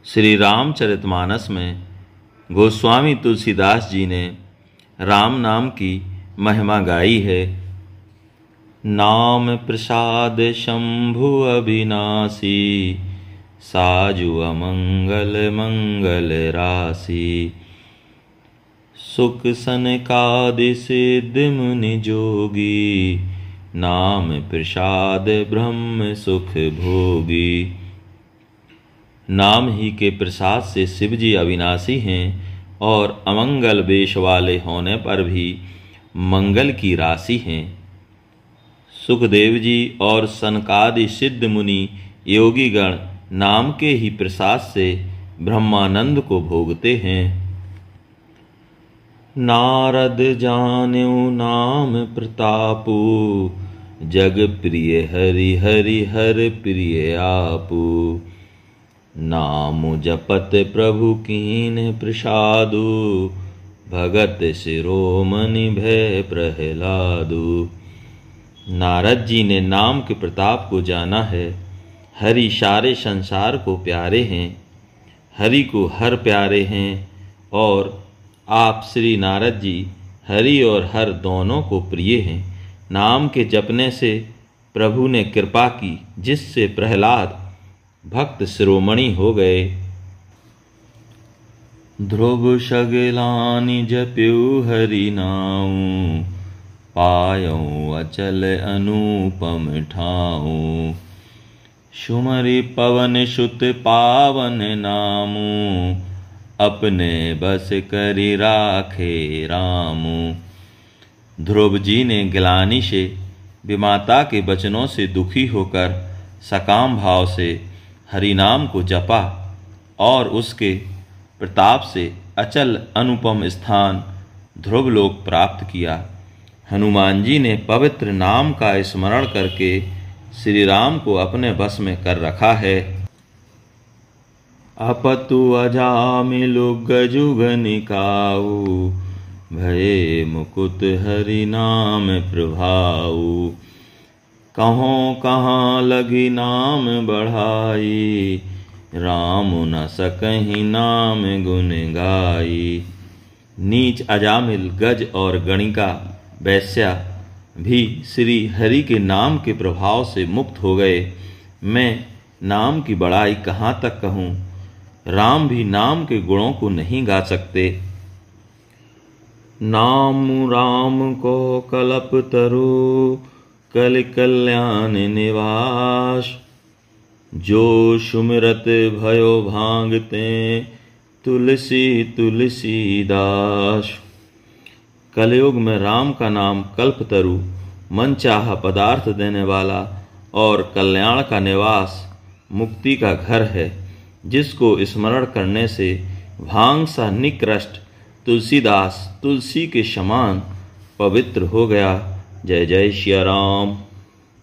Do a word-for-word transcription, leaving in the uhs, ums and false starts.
श्री रामचरितमानस में गोस्वामी तुलसीदास जी ने राम नाम की महिमा गाई है। नाम प्रसाद शंभु अविनाशी, साजु अमंगल मंगल राशि। सुख सनकादि सिद्ध मुनि जोगी, नाम प्रसाद ब्रह्म सुख भोगी। नाम ही के प्रसाद से शिव जी अविनाशी हैं और अमंगल वेश वाले होने पर भी मंगल की राशि हैं। सुखदेव जी और सनकादि सिद्ध मुनि योगीगण नाम के ही प्रसाद से ब्रह्मानंद को भोगते हैं। नारद जान्यु नाम प्रतापु, जग प्रिय हरि हरि हर प्रिय आपु। नाम जपत प्रभु कीन प्रसादु, भगत शिरोमणि भय प्रहलादु। नारद जी ने नाम के प्रताप को जाना है। हरि सारे संसार को प्यारे हैं, हरि को हर प्यारे हैं और आप श्री नारद जी हरि और हर दोनों को प्रिय हैं। नाम के जपने से प्रभु ने कृपा की, जिससे प्रहलाद भक्त शिरोमणि हो गए। ध्रुव सगलानि जप्यु हरि नाउ, पायऊ अचल अनुपम ठाऊ। सुमरि पवन सुत पावन नामु, अपने बस करि राखे रामु। ध्रुव जी ने ग्लानि से विमाता के वचनों से दुखी होकर सकाम भाव से हरिनाम को जपा और उसके प्रताप से अचल अनुपम स्थान ध्रुवलोक प्राप्त किया। हनुमान जी ने पवित्र नाम का स्मरण करके श्री राम को अपने बस में कर रखा है। अपतु अजामिलु गजुग निकाऊ, भये मुकुत हरि नाम प्रभाऊ। कहों कहाँ लगी नाम बढ़ाई, राम न सकहि नाम गुण गाई। नीच अजामिल गज और गणिका वैश्या भी श्री हरि के नाम के प्रभाव से मुक्त हो गए। मैं नाम की बड़ाई कहाँ तक कहूँ, राम भी नाम के गुणों को नहीं गा सकते। नाम राम को कल्प तरु, कल कल्याण निवास। जो सुमिरत भयो भांगते, तुलसी तुलसी दास। कलयुग में राम का नाम कल्पतरु, मनचाहा पदार्थ देने वाला और कल्याण का निवास, मुक्ति का घर है। जिसको स्मरण करने से भांग सा निकृष्ट तुलसीदास तुलसी के समान पवित्र हो गया। जय जय श्री राम।